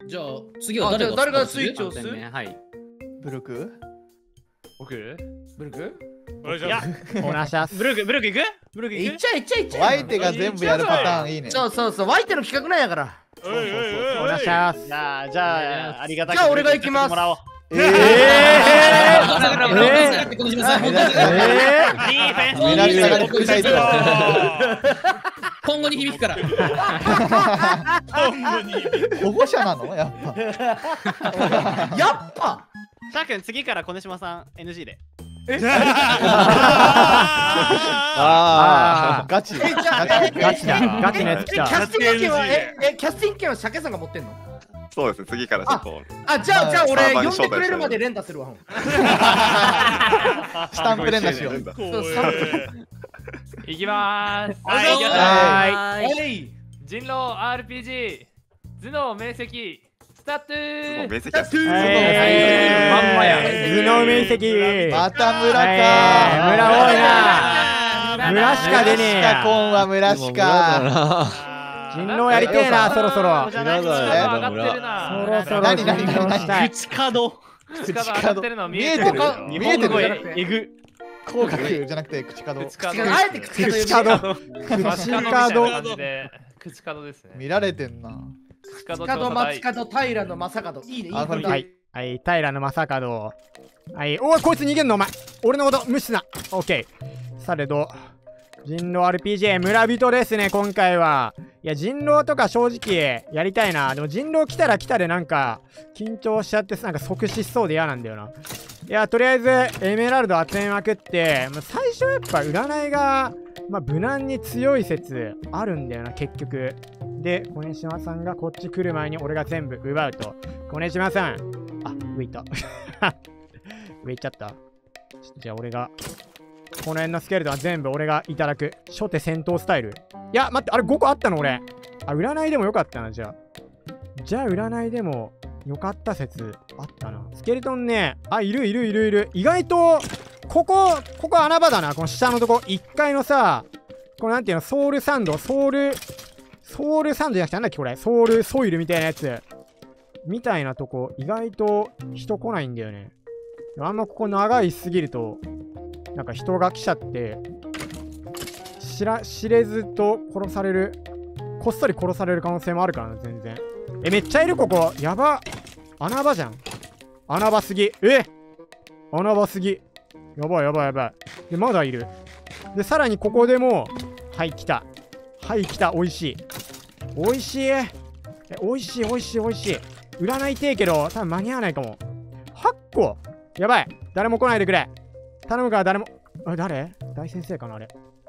じゃあ次は誰が誰がスイッチを押す？ はい。 ブルク？ 僕？ブルク？ いや、 おなしゃす。 ブルク行く？ブルク行く？ いっちゃ相手が全部やるパターンいいね。 そう、ワイテの企画なんやから。 おなしゃす。 じゃあ、ありがたく。 じゃあ俺が行きます。 ディフェンス目立ちたがり副隊長。 今後に響くから。 保護者なのやっぱ。 シャー君、次から小島さん NG で。 ガチガチだ。ガチのやつ来た。 キャスティング権はキャスティング権はシャケさんが持ってんの？ そうですね、次からちょっと。 じゃあ俺呼んでくれるまで連打するわ。 スタンプ連打しよう。 いきまーす。 はい。 人狼 RPG 頭脳明晰スタートー。 面積はまんまや。 頭脳面積。 また村か。 村多いな。村しか出ねえや。 コンは村しか。 人狼やりてえな、そろそろ。 上がってるな。 そろそろ。 何口角上がってるの見えてる。 見えてる。 えぐ。 口角じゃなくて口角。 あえて口角。 口角ですね。 見られてんな。 口角、松角、平野正門。いいね、いいね。 はい、平野正門。はい、おい、こいつ逃げんのお前。俺のこと無視すな。オッケー。されど、人狼 RPG 村人ですね、今回は。いや、人狼とか正直やりたいな。でも人狼来たら来たでなんか、緊張しちゃってなんか即死しそうで嫌なんだよな。いや、とりあえず、エメラルド集めまくって、最初やっぱ占いが、無難に強い説あるんだよな、結局。で、小根島さんがこっち来る前に俺が全部奪うと。小根島さん。上行った。上行っちゃった。じゃあ俺が、この辺のスケルトンは全部俺がいただく。初手戦闘スタイル。いや、待って、あれ5個あったの俺。占いでもよかったな、じゃあ。じゃあ占いでもよかった説あったな。スケルトンね、いる。意外と、ここ穴場だな。この下のとこ。1階のさ、これなんていうの、ソウルサンドじゃなくてなんだっけこれ。ソウルソイルみたいなやつ。みたいなとこ、意外と人来ないんだよね。あんまここ長いすぎると、なんか人が来ちゃって、知れずと殺される、こっそり殺される可能性もあるからな、全然。めっちゃいるここ。やば。穴場じゃん。穴場すぎ。穴場すぎ。やばい。で、まだいる。で、さらにここでも、はい、来た。美味しい。美味しい。占いてえけど、多分間に合わないかも。8個。やばい。誰も来ないでくれ。頼むから誰も。誰？大先生かなあれ。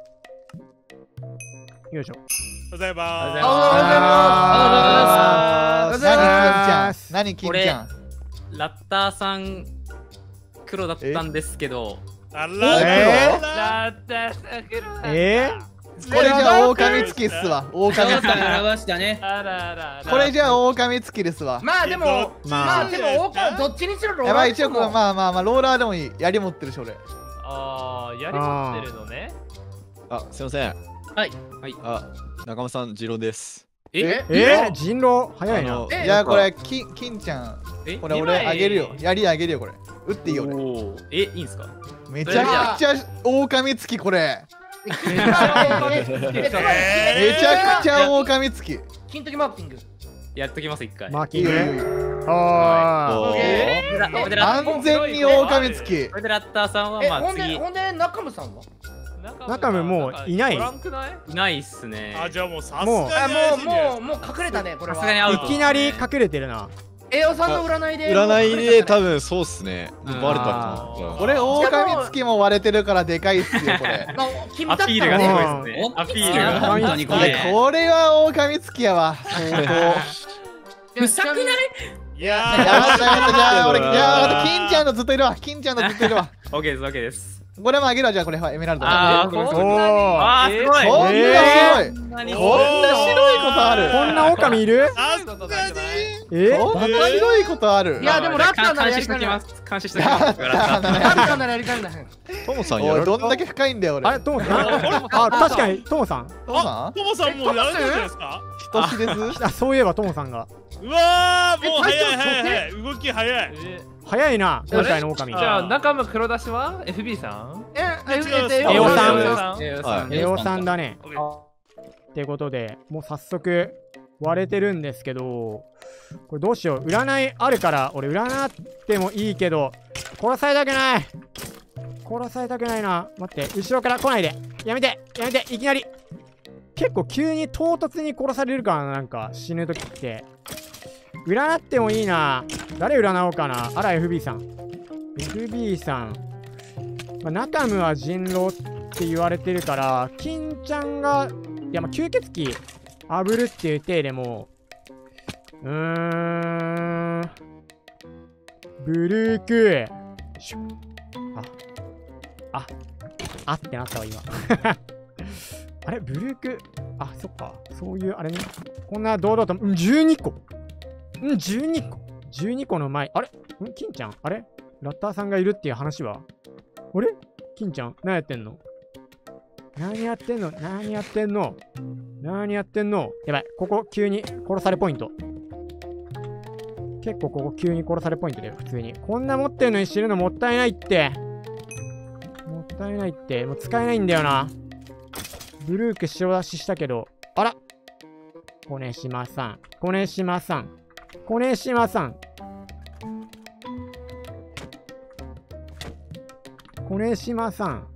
よいしょ。 おはようございます。 何金ちゃん。 ラッターさん黒だったんですけど。 ラッターさん黒だった。 これじゃあ狼付きっすわ。狼付き。これじゃあ狼付きですわ。 でもどっちにしろローラー。 やばい、一応ローラーでもいい。槍持ってるし俺。 槍持ってるのね。 すいません。 はい。 中間さん、ジローです。 人狼早いな。 いや、これ、金ちゃん。これ俺あげるよ。槍あげるよ、これ。撃っていいよ、俺。 いいんすか？ めちゃくちゃ狼付き、これ。めちゃくちゃ狼付き。 金時マーキング。 やっときます、一回。 マーキング。 完全に狼付き。 これでラッターさんは次。 ほんで中村さんは？ 中村もういない？ いないっすね。 じゃあもうさすがにもう隠れたね、これは。 さすがにアウト。 いきなり隠れてるな。 栄養さんの占いで多分そうっすね。バレたと思う。 これ狼付きも割れてるからでかいっすよ、これ。 アピールがすごいですね。アピールが本当にこれ。 これは狼付きやわ。相当。 うさくない？ じゃあ俺、金ちゃんのずっといるわ。 オッケーです。 これもあげるわ、じゃあこれエメラルド。 すごい。 こんな白いことある。 こんな狼いる？ こんな白いことある。 いやでもラッターならやりたいな。 監視しておきます。ラッターならやりたいな。 トモさんやる？ どんだけ深いんだよ俺。 あれトモさん？確かにトモさん。 トモさんもうやるんじゃないですか？ 人知れず。 そういえばトモさんが。 うわーもうえ早い隊長早い動き早い。 早いな、今回の狼。 じゃあ中村黒出しは FB さん？ エオさんはいレオさんだね。 オッケーってことで、もう早速割れてるんですけど、これどうしよう。占いあるから、俺占ってもいいけど、殺されたくない。殺されたくないな。待って、後ろから来ないで。やめて、やめて、いきなり。結構急に唐突に殺されるからな、なんか死ぬときって。占ってもいいな。誰占おうかな。あら、FB さん。FB さん。まあ、中ムは人狼って言われてるから、金ちゃんが、いや、まあ、吸血鬼あぶるっていう体でも、ブルーク。シュッ。あってなったわ、今。あれブルーク。あ、そっか。そういう、あれね。こんな堂々と、12個。12個。12個の前。あれ金ちゃんあれラッターさんがいるっていう話はあれ金ちゃん何やってんの何やってんの何やってんの何やってんのやばい。ここ急に殺されポイント。結構ここ急に殺されポイントだよ、普通に。こんな持ってるのに死ぬのもったいないって。もったいないって。もう使えないんだよな。ブルーク白出ししたけど。あらコネシマさん。コネシマさん。コネシマさん。コネシマさん。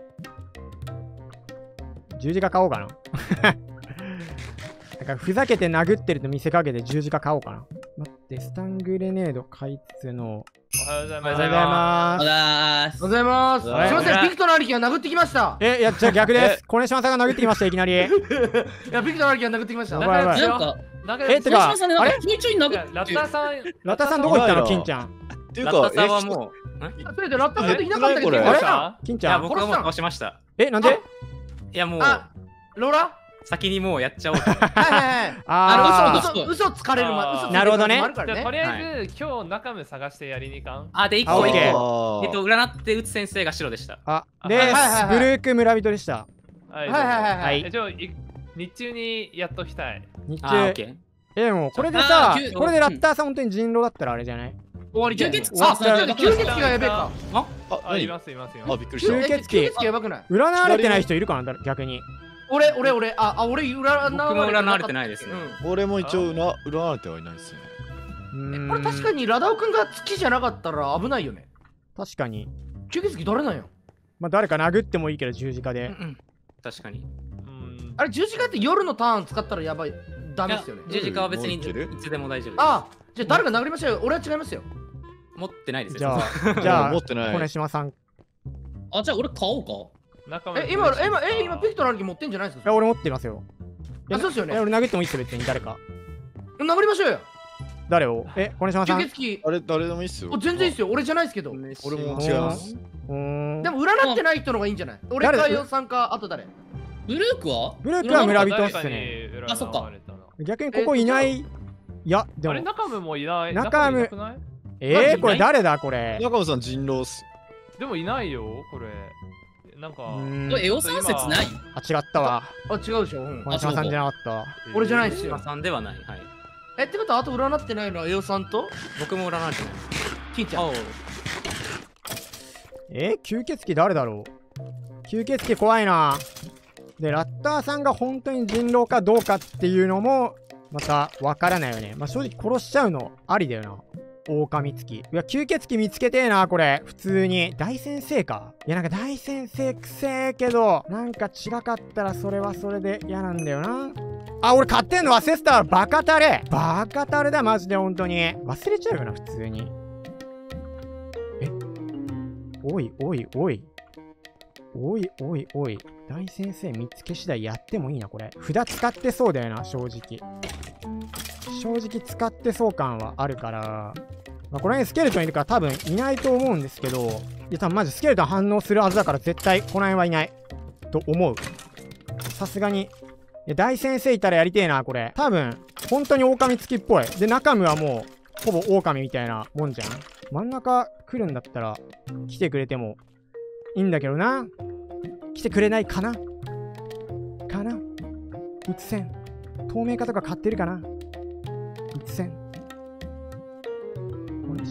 十字架買おうかな。なんかふざけて殴ってると見せかけて十字架買おうかな。待って、スタングレネード買いつつの。 おはようございおはようございまおはようございます。 おはようございます。すいません、ビクトの兄貴が殴ってきました。 いや、じゃあ逆です。コネシマさんが殴ってきました、いきなり。 いや、ビクトの兄貴が殴ってきました。 やばいやばいなんか、 てか小島さんね、なんあれか緊張に殴ってラッターさんラッターさんどこ行ったのやばいな金ちゃん。 っていうかラッタさんはもう、 それでラッターさんっていなかったけど、 これあれあ金ちゃん。 いや僕はもう倒しました。 なんでいやもうあ、ローラ先にもうやっちゃおうと。 はいはいはい。 あ嘘つかれるま、嘘つなるほどねあるからね。 じゃあとりあえず今日中身探してやりに行かん。 あで1 あオッケ個1 ー個。占って打つ先生が白でした。 ではいはいはいブルーク村人でした。 はいはいはいはいははいい。 じゃあ日中にやっときたい。 日あオッ中。 ケー。 でもこれでさあー、 これでラッターさん本当に人狼だったらあれじゃない終わりじゃん。 吸血鬼あさ、 吸血鬼がやべえか。 あ、 あ、い何ますいますいまあ、 す。 びっくりした。 吸血鬼吸血鬼やばくない？ 占われてない人いるかな逆に。 俺、俺占僕も占われてないですね。 俺も一応占われてはいないですね。 これ確かにラダオくんが好きじゃなかったら危ないよね。 確かに。 吸血鬼誰なんよ？ まあ誰か殴ってもいいけど十字架で。 確かに。 あれ十字架って夜のターン使ったらやばい。ダメですよね。 十字架は別にいもういけるつでも大丈夫です。 あ、じゃあ誰か殴りましょうよ。俺は違いますよ。 持ってないですじゃよ。 あ、じゃあ持ってないコネシマさん。いあ、じゃあ俺買おうか。 今ピクトの兄貴持ってんじゃないですか？ や俺持ってますよ。 あ、そうですよね。 俺殴ってもいいっすよ別に誰か。 殴りましょうよ。 誰をコネシマさん。 吸血鬼。 誰でもいいっすよ。 全然いいっすよ。俺じゃないですけど。で俺も違います。 も占ってない人の方がいいんじゃない？俺かよさんか、あと誰？ ブルークはブルークは村人っすね。 あそっか。 逆にここいない。いや、でも。 あれ、中村もいない。 中村中村いなくない？ これ誰だこれ。 中野さん人狼っす。 でもいないよ、これ。なんか。 これエオさん説ない？ あ、違ったわ。 あ、違うでしょ。 コネシマさんじゃなかった。 俺じゃないっすよ。 さんではない。はい。 ってことはあと占ってないのはエオさんと僕も占われてない。 金ちゃん。 吸血鬼誰だろう。吸血鬼怖いな。で、ラッターさんが本当に人狼かどうかっていうのもまたわからないよね。まあ正直殺しちゃうのありだよな。狼付き。いや、吸血鬼見つけてえな、これ。普通に。大先生か。いや、なんか大先生くせえけど、なんか違かったらそれはそれで嫌なんだよな。あ、俺買ってんの忘れてたわ。バカタレ。バカタレだ、マジで本当に。忘れちゃうよな、普通に。おいおいおい。おいおいおい。大先生見つけ次第やってもいいな、これ。札使ってそうだよな、正直。正直使ってそう感はあるから。まあ、この辺スケルトンいるから多分いないと思うんですけど、いや、多分マジスケルトン反応するはずだから絶対この辺はいない。と思う。さすがに。いや、大先生いたらやりてえな、これ。多分、本当に狼付きっぽい。で、中身はもう、ほぼ狼みたいなもんじゃん。真ん中来るんだったら、来てくれてもいいんだけどな。来てくれないかなかな。うつせん。透明化とか買ってるかな。うつせん。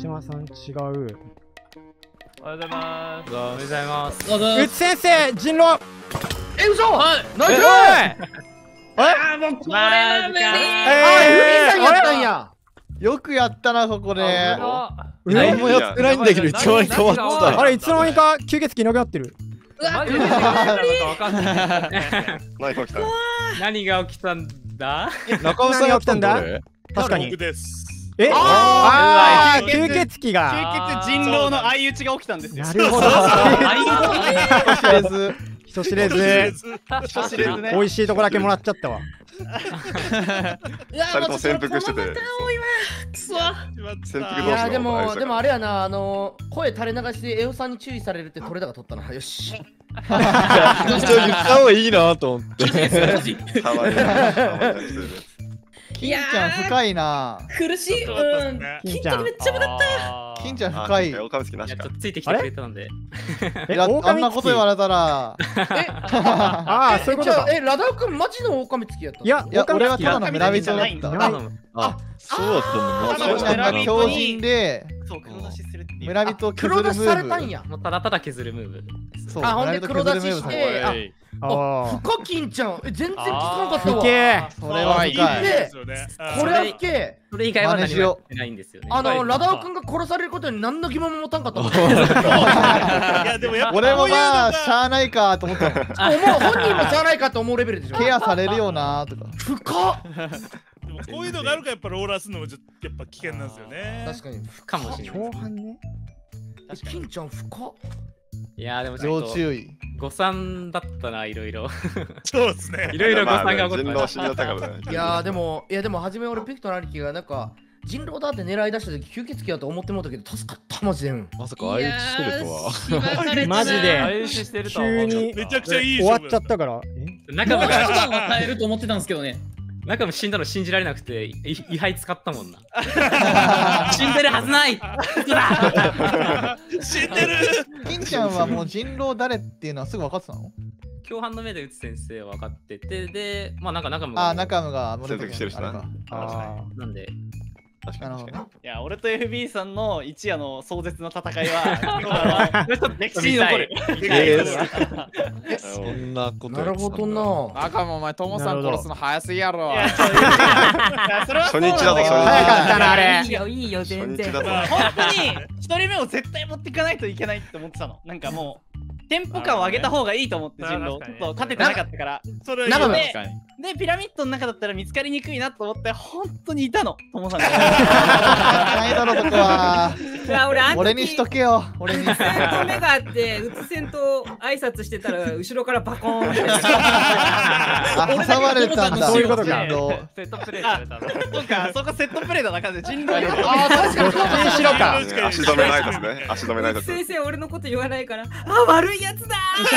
島さん違う。 おはようございます。 おはようございます。 どうぞ。 うつ先生人狼。 嘘はい。 ナイスあーもうこれは無理。 あ、フミさんやったんや。 よくやったな、ここで。 何もやってないんだけど、いつの間に変わった。 あれいつの間にか吸血鬼いなくなってる。 マジで何がわかんない。 何が起きたの？ 何が起きたんだ？ 中尾さんやったんだ。 確かに。 僕です。 え、ああ、吸血鬼が。 吸血人狼の相打ちが起きたんですよ。 なるほど。 人知れず。 人知れず。 人知れずね。 美味しいとこだけもらっちゃったわ。 二人とも潜伏してて。 くそ。 潜伏いやで同士のもあれやな、声垂れ流してエオさんに注意されるって取れ高取ったな。よし。 一応言った方がいいなと思って。 たまにしてる。 金ちゃん深いな。 苦しい。うん。 金ちゃん。 めっちゃ深かった。 金ちゃん深い。 オカミツキなしかいやちょっ。とついてきてくれたので。 いや、あんなこと言われたら。 ああ、そういうことか。 ラダオ君マジの狼付きやったの？ いや、 いや、俺はただの村人だっいた。 あ、そうだったんだ。 金ちゃんが強靭で、 そう、黒出しするっていう。 村人を削黒出しるムーブ。 されたんや。 もうただただ削るムーブ。 そう、 あ、ほんで黒出し村人を削るムーブされして、 あ深金ちゃん、全然気づかなかったあ。 わ。 ふけそれは深い。 これは深い。 それ以外は何もやってないんですよね。 ラダオ君が殺されることに何の疑問も持たんかったもん。 いやでもやっぱ俺もまあ、しゃあないかと思ったの。 本人もじゃないかと思うレベルでしょ。 ケアされるよなとか。 深っ。 でもこういうのがあるからやっぱローラーするのもちょっとやっぱ危険なんですよね。 確かに。 かもしれない。 共犯ね。 金ちゃん深っ。 いやーでもちょっと要注意。 誤算だったな、いろいろ。 そうですね。 いろいろ誤算が起こ人った。 狼死んだからね。 いやーでも初め俺ピクトの兄貴がなんか人狼だって狙い出した時吸血鬼だと思ってもうたけど助かったマジで。 まさか相打ちしてるとは。 マジで相打ちしてるとは思う急にめちゃくちゃいい終わっちゃったから。 中村もう一が晩は耐えると思ってたんですけどね。 中村死んだの信じられなくて、位牌使ったもんな。死んでるはずない。嘘だ。 死んでる。 金ちゃんはもう人狼誰っていうのはすぐ分かってたの？ 共犯の目で打つ先生は分かってて、で、まあなんか中村ああ、中村が潜伏してるしなあれかあなんで、 確かに確かに。 いや、俺と FB さんの一夜の壮絶な戦いは歴史に残る。 そんなことなるほどな。 赤もお前トモさん殺すの早すぎやろ。 初日だぞ、初日。 早かったなあれ。 いいよ全然。 初日だぞ。 本当に一人目を絶対持っていかないといけないって思ってたの。なんかもうテンポ感を上げた方がいいと思って人狼ちょっと勝ててなかったから。 それ中村でピラミッドの中だったら見つかりにくいなと思って本当にいたのトモさんが。 ないだろそこは。 いや俺あの時俺にしとけよ。俺に。 目があってうつせんと挨拶してたら後ろからバコーンって。 あ、挟まれたんだ。 そういうことか。 セットプレイされたの。 そうか、そこセットプレイだな感じで人狼よ。 ああ確かに。 どっちにしろか。 足止めないですね。足止めないです。 先生俺のこと言わないから悪いやつだ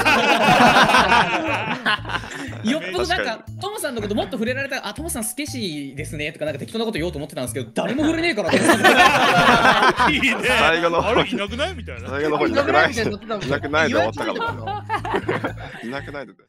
よっぽどなんかトモさんのこともっと触れられたら、あ、トモさんスケシーですねとかなんか適当なこと言おうと思ってたんですけど、誰も触れねえからいいね。 最後の方あれいなくないみたいな。 最後の方いなくない。いなくないで終わったから。 ら。いなくないで。